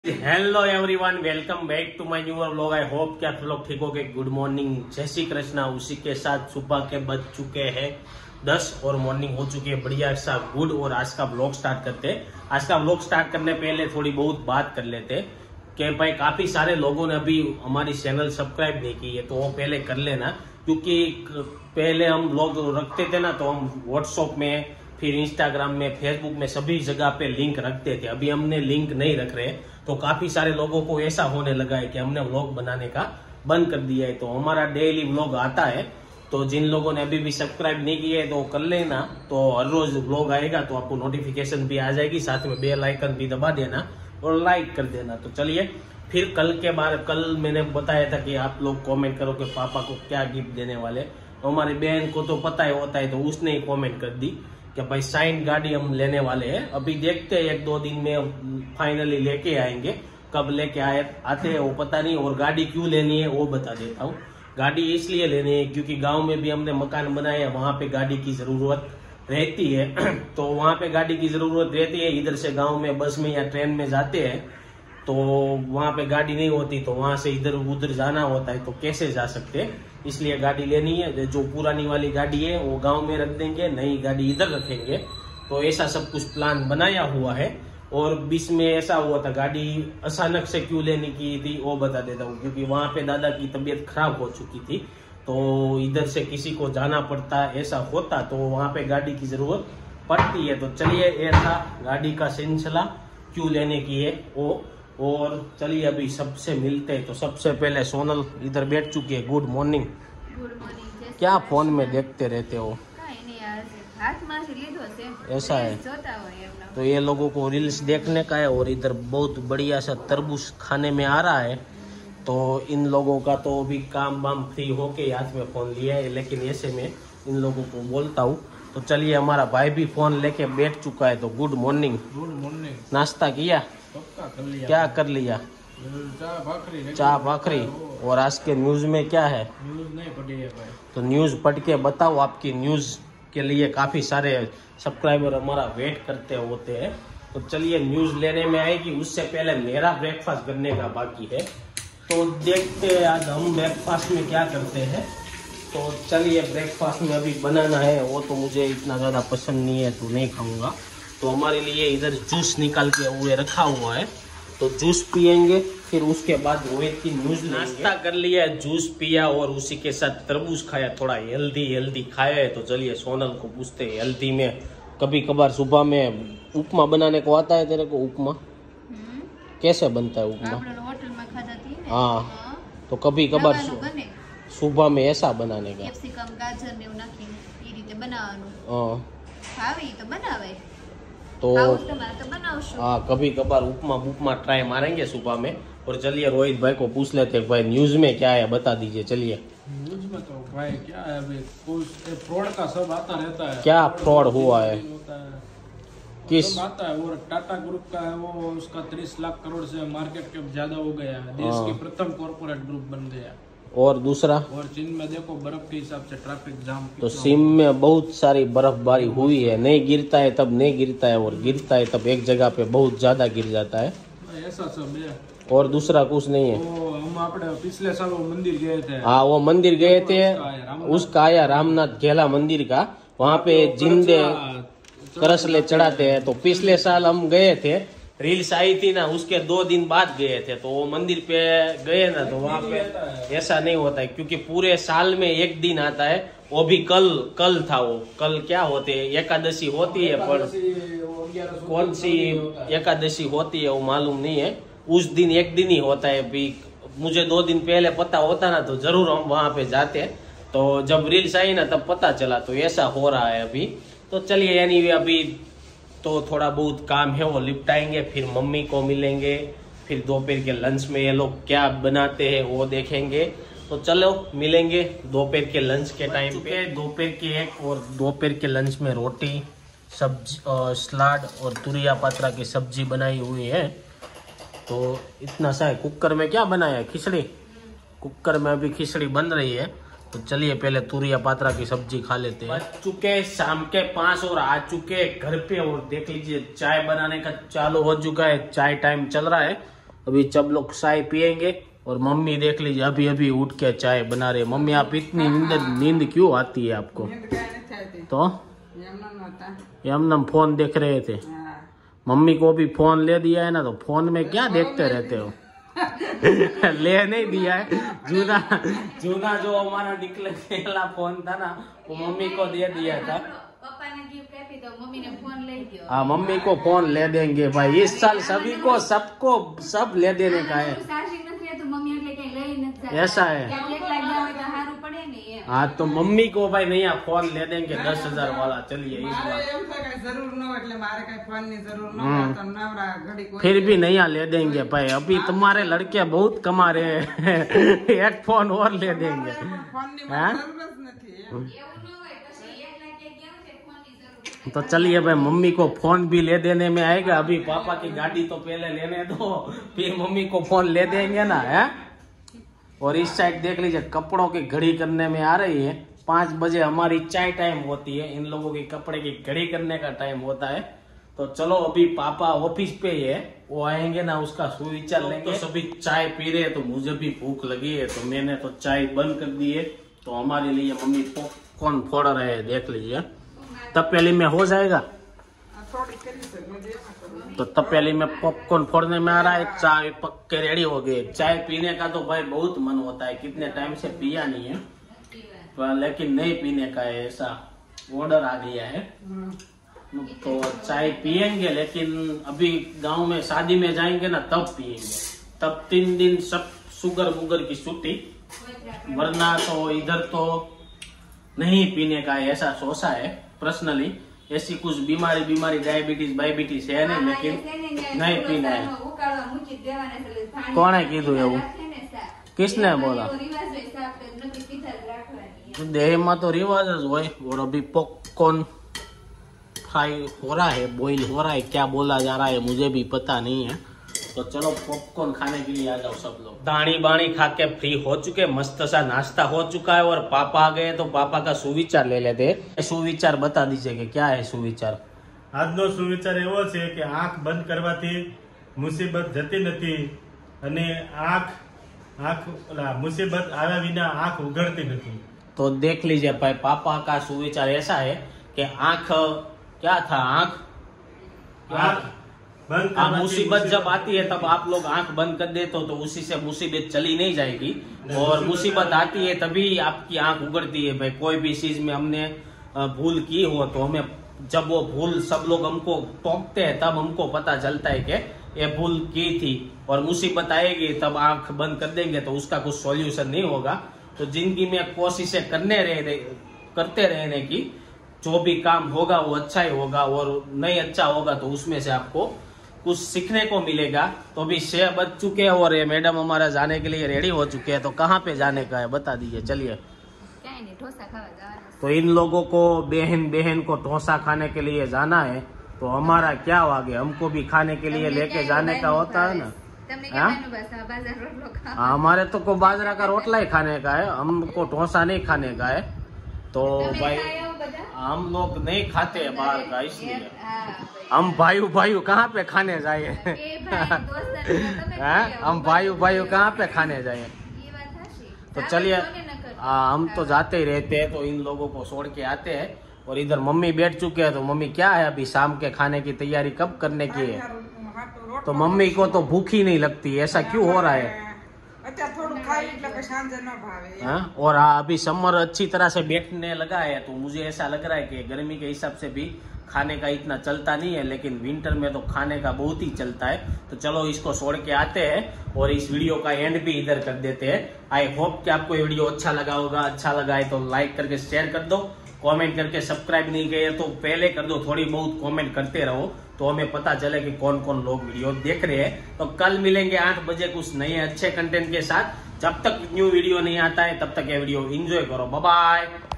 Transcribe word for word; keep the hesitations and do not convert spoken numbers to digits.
Hello everyone, welcome back to my new vlog. I hope कि आप लोग ठीक हो गए। गुड मॉर्निंग, जय श्री कृष्णा। उसी के साथ सुबह के बज चुके हैं दस और मॉर्निंग हो चुकी है बढ़िया सा गुड। और आज का व्लॉग स्टार्ट करते हैं। आज का व्लॉग स्टार्ट करने पहले थोड़ी बहुत बात कर लेते हैं कि भाई काफी सारे लोगों ने अभी हमारी चैनल सब्सक्राइब नहीं की है, तो वो पहले कर लेना। क्योंकि पहले हम व्लॉग रखते थे ना, तो हम व्हाट्सएप में, फिर इंस्टाग्राम में, फेसबुक में सभी जगह पे लिंक रखते थे। अभी हमने लिंक नहीं रख रहे, तो काफी सारे लोगों को ऐसा होने लगा है कि हमने व्लॉग बनाने का बंद कर दिया है। तो हमारा डेली व्लॉग आता है, तो जिन लोगों ने अभी भी सब्सक्राइब नहीं किया है तो कर लेना। तो हर रोज व्लॉग आएगा तो आपको नोटिफिकेशन भी आ जाएगी, साथ में बेल आइकन भी दबा देना और लाइक कर देना। तो चलिए फिर कल के बाद, कल मैंने बताया था कि आप लोग कॉमेंट करो कि पापा को क्या गिफ्ट देने वाले। तो हमारी बहन को तो पता ही होता है, तो उसने ही कॉमेंट कर दी कि भाई साइन गाड़ी हम लेने वाले हैं। अभी देखते हैं, एक दो दिन में फाइनली लेके आएंगे। कब लेके आए आते हैं वो पता नहीं। और गाड़ी क्यों लेनी है वो बता देता हूँ। गाड़ी इसलिए लेनी है क्योंकि गांव में भी हमने मकान बनाया, वहां पे गाड़ी की जरूरत रहती है। तो वहां पे गाड़ी की जरूरत रहती है। इधर से गाँव में बस में या ट्रेन में जाते हैं तो वहां पे गाड़ी नहीं होती, तो वहां से इधर उधर जाना होता है, तो कैसे जा सकते हैं। इसलिए गाड़ी लेनी है। जो पुरानी वाली गाड़ी है वो गांव में रख देंगे, नई गाड़ी इधर रखेंगे। तो ऐसा सब कुछ प्लान बनाया हुआ है। और बीच में ऐसा हुआ था, गाड़ी अचानक से क्यों लेने की थी वो बता देता हूँ। क्योंकि वहां पे दादा की तबीयत खराब हो चुकी थी, तो इधर से किसी को जाना पड़ता, ऐसा होता, तो वहां पे गाड़ी की जरूरत पड़ती है। तो चलिए, ऐसा गाड़ी का सिलसिला क्यों लेने की है वो। और चलिए अभी सबसे मिलते हैं। तो सबसे पहले सोनल इधर बैठ चुकी है। Good morning. Good morning. क्या फोन में देखते रहते हो? ऐसा है तो ये लोगों को रील्स देखने का है और इधर बहुत बढ़िया सा तरबूज खाने में आ रहा है। तो इन लोगों का तो अभी काम वाम फ्री होके हाथ में फोन लिया है, लेकिन ऐसे में इन लोगों को बोलता हूँ। तो चलिए, हमारा भाई भी फोन लेके बैठ चुका है। तो गुड मॉर्निंग। Good morning. नाश्ता किया? कर लिया। क्या कर लिया? चाय भाखरी। चाय भाखरी। और आज के न्यूज में क्या है? न्यूज नहीं पढ़ी है भाई। तो न्यूज पढ़ के बताओ। आपकी न्यूज के लिए काफी सारे सब्सक्राइबर हमारा वेट करते होते हैं। तो चलिए, न्यूज लेने में आएगी, उससे पहले मेरा ब्रेकफास्ट करने का बाकी है। तो देखते हैं आज हम ब्रेकफास्ट में क्या करते हैं। तो चलिए, ब्रेकफास्ट में अभी बनाना है, वो तो मुझे इतना ज्यादा पसंद नहीं है, तो नहीं खाऊंगा। तो हमारे लिए इधर जूस निकाल के हुए रखा हुआ है, तो जूस पियेंगे। फिर उसके बाद रोहित की न्यूज। नाश्ता कर लिया, जूस पिया और उसी के साथ तरबूज खाया। थोड़ा हेल्दी हेल्दी खाया है। तो चलिए सोनल को पूछते हैं, हेल्दी में कभी कभार सुबह में उपमा बनाने को आता है तेरे को? उपमा कैसे बनता है उपमा? होटल में खा जाती है। हाँ, तो कभी कभार सुबह में ऐसा बनाने का। कैप्सिकम गाजर ने નાખીને એ રીતે બનાવવાનું। हाँ, ભાવે તો બનાવે, तो ખાવું જ તમારે તો બનાવશું। हाँ, कभी कभार उपमा उपमा ट्राई मारेंगे सुबह में। और चलिए रोहित भाई को पूछ लेते हैं, भाई न्यूज में क्या है बता दीजिए। चलिए, न्यूज में तो भाई क्या है, अभी कुछ फ्रॉड का सब आता रहता है। क्या फ्रॉड हुआ है? होता है किस? सब आता है। और टाटा ग्रुप का है वो, उसका तीस लाख करोड़ से मार्केट कैप ज्यादा हो गया है। देश की प्रथम कॉर्पोरेट ग्रुप बन गया। और दूसरा, और चीन में देखो बर्फ के हिसाब से ट्रैफिक जाम। तो सिम में बहुत सारी बर्फबारी हुई है। नहीं गिरता है तब नहीं गिरता है, और गिरता है तब एक जगह पे बहुत ज्यादा गिर जाता है। ऐसा सब है। और दूसरा कुछ नहीं है। वो हम अपने पिछले साल वो मंदिर गए थे। हाँ, वो मंदिर गए थे, उसका आया रामनाथ घेला मंदिर का। वहाँ पे जिंदे करसले चढ़ाते हैं। तो पिछले साल हम गए थे, रील्स आई थी ना, उसके दो दिन बाद गए थे। तो वो मंदिर पे गए ना, तो वहाँ पे ऐसा नहीं होता है, क्योंकि पूरे साल में एक दिन आता है, वो भी कल कल था। वो कल क्या होते है, एकादशी होती है, पर कौन सी एकादशी होती है वो मालूम नहीं है। उस दिन एक दिन ही होता है। भी मुझे दो दिन पहले पता होता ना, तो जरूर हम वहां पे जाते। तो जब रील्स आई ना तब पता चला। तो ऐसा हो रहा है अभी। तो चलिए, यानी अभी तो थोड़ा बहुत काम है वो निपटाएंगे, फिर मम्मी को मिलेंगे, फिर दोपहर के लंच में ये लोग क्या बनाते हैं वो देखेंगे। तो चलो मिलेंगे दोपहर के लंच के टाइम पे। दोपहर के एक और दोपहर के लंच में रोटी, सब्जी, सलाद और तुरिया पात्रा की सब्जी बनाई हुई है। तो इतना सा है। कुकर में क्या बनाया है? खिचड़ी। कुकर में अभी खिचड़ी बन रही है। तो चलिए पहले तुरिया पात्रा की सब्जी खा लेते हैं। बज चुके शाम के पाँच और आ चुके घर पे। और देख लीजिए चाय बनाने का चालू हो चुका है, चाय टाइम चल रहा है। अभी सब लोग चाय पियेंगे और मम्मी देख लीजिए अभी अभी उठ के चाय बना रहे। मम्मी आप इतनी नींद नींद क्यों आती है आपको? तो यमनम फोन देख रहे थे। मम्मी को भी फोन ले दिया है ना, तो फोन में क्या देखते रहते हो? ले नहीं दिया है, जूना जूना जो हमारा निकला फोन था ना वो मम्मी को दे दिया था। पापा ने गिफ्ट આપી તો મમ્મી ને ફોન લઈ ગયો। हाँ मम्मी को फोन ले देंगे भाई, इस साल सभी को सबको सब ले देने का है। સાસી નથી તો મમ્મી એટલે કઈ લઈ નથી જતા। ऐसा है। ક્યાંક એક લાગ્યા હોય તો સારું પડે ને એમ। हाँ तो मम्मी को भाई नया फोन ले देंगे दस हजार वाला। चलिए इस बार जरूर न हो એટલે મારે કઈ ફોન ની જરૂર ન હોય તો નવરા ઘડી કોઈ फिर भी नया ले देंगे भाई। अभी तुम्हारे लड़के बहुत कमा रहे हैं, एक फोन और ले देंगे। ફોન ની हाँ? જરૂર જ નથી એમ। એવું ન હોય પછી એક લાગ્યા ગયા છે ફોન ની જરૂર। तो चलिए भाई मम्मी को फोन भी ले देने में आएगा। अभी पापा की गाड़ी तो पहले लेने दो, फिर मम्मी को फोन ले देंगे ना है। और इस साइड देख लीजिए कपड़ों की घड़ी करने में आ रही है। पाँच बजे हमारी चाय टाइम होती है, इन लोगों की कपड़े की घड़ी करने का टाइम होता है। तो चलो अभी पापा ऑफिस पे ही है, वो आएंगे ना उसका सुविचार लेंगे। तो सभी चाय पी रहे हैं तो मुझे भी भूख लगी है, तो मैंने तो चाय बंद कर दी है। तो हमारे लिए मम्मी पॉपकॉर्न फोड़ रहे हैं, देख लीजिए। तपेली में हो जाएगा થોડી કરી છે મજે એમાં तो तपेली में पॉपकॉर्न फोड़ने में आ रहा है। चाय पक के रेडी हो गई। चाय पीने का तो भाई बहुत मन होता है, कितने टाइम से पिया नहीं है, पर लेकिन नहीं पीने का है, ऐसा ऑर्डर आ गया है। तो चाय पियेंगे, लेकिन अभी गांव में शादी में जाएंगे ना तब पियेंगे। तब तीन दिन सब शुगर वुगर की छुट्टी, वरना तो इधर तो नहीं पीने का है, ऐसा सोचा है पर्सनली। ऐसी कुछ बीमारी बीमारी डायबिटीज डायबिटीज है नहीं, लेकिन नहीं पीना है। कौन है कीधु એવું? किसने बोला? देह में तो रिवाज હોય। और अभी पॉपकॉर्न फ्राई हो रहा है, बॉईल हो रहा है, क्या बोला जा रहा है मुझे भी पता नहीं है। तो चलो पॉपकॉर्न खाने के लिए आ जाओ सब लोग। दाणी बाणी खा के फ्री हो चुके, मस्त सा नाश्ता हो चुका है। और पापा आ गए तो पापा का सुविचार ले लेते। सुविचार बता दीजिए कि क्या है सुविचार? આજનો સુવિચાર એવો છે કે આંખ બંધ કરવાથી મુસીબત જતી નથી અને આંખ આંખ ઓલા મુસીબત આવ્યા વિના આંખ ઉઘડતી નથી। तो देख लीजिए भाई पापा का सुविचार ऐसा है कि आंख क्या था, आंख આંખ બંધ हाँ, કરવાથી मुसीबत जब आती है तब आप लोग आंख बंद कर देते हो, तो उसी से मुसीबत चली नहीं जाएगी। और मुसीबत आती है तभी आपकी आंख उगड़ती है। भाई कोई भी चीज में हमने भूल की हो तो हमें, जब वो भूल सब लोग हमको टोकते हैं तब हमको पता चलता है कि ये भूल की थी। और मुसीबत आएगी तब आंख बंद कर देंगे तो उसका कुछ सॉल्यूशन नहीं होगा। तो जिंदगी में कोशिशें करने रहे करते रहने की, जो भी काम होगा वो अच्छा ही होगा, और नहीं अच्छा होगा तो उसमें से आपको कुछ सीखने को मिलेगा। तो अभी छह बज चुके हैं और ये मैडम हमारा जाने के लिए रेडी हो चुके हैं। तो कहाँ पे जाने का है बता दीजिए। चलिए ક્યાંય નહીં ઢોસા ખાવા જવાના। तो इन लोगों को बहन बहन को डोसा खाने के लिए जाना है। तो हमारा क्या आगे, हमको भी खाने के लिए लेके जाने का होता है ना। તમને हाँ? કેવાનું બસ આ બાजार રોટલો ખાવા। हाँ, हमारे तो को बाजरा का रोटला ही खाने का है, हमको डोसा नहीं खाने का है। तो તમે भाई ખાયો બધા? हम लोग नहीं खाते हैं बाहर का, इसलिए હા, हम भाई भाई कहाँ पे खाने जाए? એ ભાઈ દોસ્ત તમે हैं? ખાયો। हम भाई भाई कहाँ पे खाने जाए? એ વાત સાચી। तो સામે चलिए કોને ન કરતા? हाँ, हम तो जाते ही रहते हैं। तो इन लोगों को छोड़ के आते हैं। और इधर मम्मी बैठ चुके हैं। तो मम्मी क्या है अभी शाम के खाने की तैयारी कब करने की है? હાટો तो मम्मी को तो भूख ही नहीं लगती, ऐसा क्यों हो रहा है? અત્યારે થોડું ખાઈ એટલે કે સાંજે ન ભાવે। हाँ? और हाँ, अभी समर अच्छी तरह से बैठने लगा है, तो मुझे ऐसा लग रहा है कि गर्मी के हिसाब से भी खाने का इतना चलता नहीं है, लेकिन विंटर में तो खाने का बहुत ही चलता है। तो चलो इसको छोड़ के आते हैं और इस वीडियो का एंड भी इधर कर देते हैं। आई होप कि आपको ये वीडियो अच्छा लगा होगा। अच्छा लगा है तो लाइक करके शेयर कर दो, कमेंट करके सब्सक्राइब नहीं किए तो पहले कर दो। थोड़ी बहुत कमेंट करते रहो तो हमें पता चले कि कौन कौन लोग वीडियो देख रहे हैं। तो कल मिलेंगे आठ बजे कुछ नए अच्छे कंटेंट के साथ। जब तक न्यू वीडियो नहीं आता है तब तक ये वीडियो एंजॉय करो। Bye bye.